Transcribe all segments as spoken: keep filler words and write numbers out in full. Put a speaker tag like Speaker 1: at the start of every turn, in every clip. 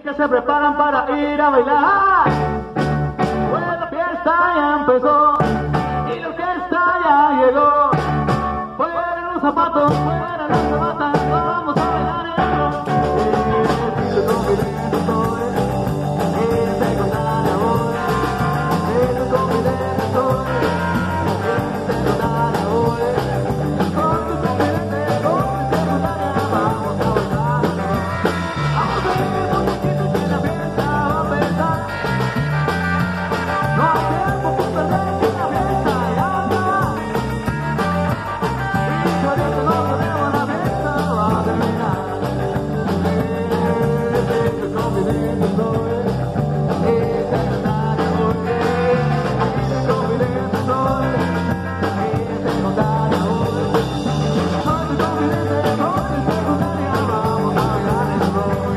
Speaker 1: Que se preparan para ir a bailar. Pues la fiesta ya empezó y la orquesta ya llegó. Fuera los zapatos, fuera las zapatas, vamos a bailar el rock. Estoy confidente, estoy secundaria voy. Estoy confidente, estoy secundaria voy. Con tu confidente, con tu secundaria vamos a bailar el rock. Vamos a ver muñequitos que la fiesta va a empezar. No hay tiempo que perder, que la fiesta ya va. Y si ahorita no podemos, la fiesta va a terminar. Estoy confidente, estoy secundaria voy. Estoy confidente, estoy secundaria voy. Con tu confidente, con tu secundaria vamos a bailar el rock.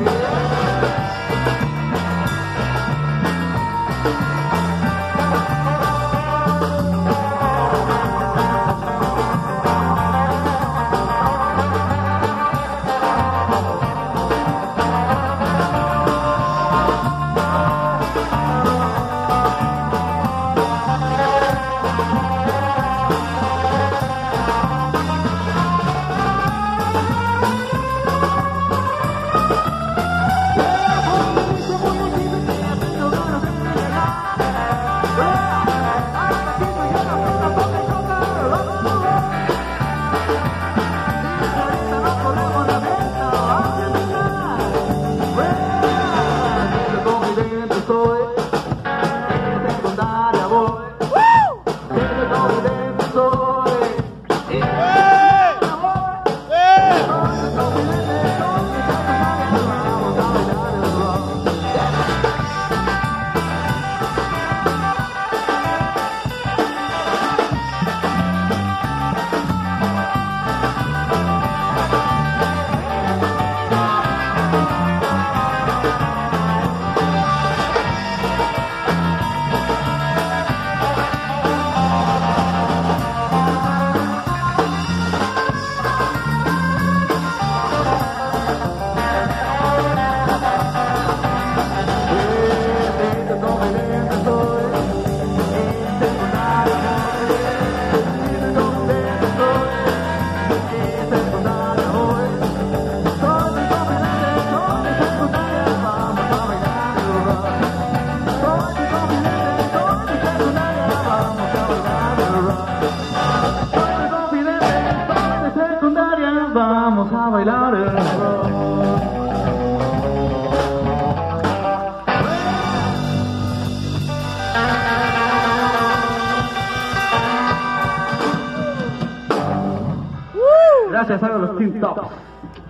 Speaker 1: Vamos a bailar el rock. Gracias a los Teen Tops.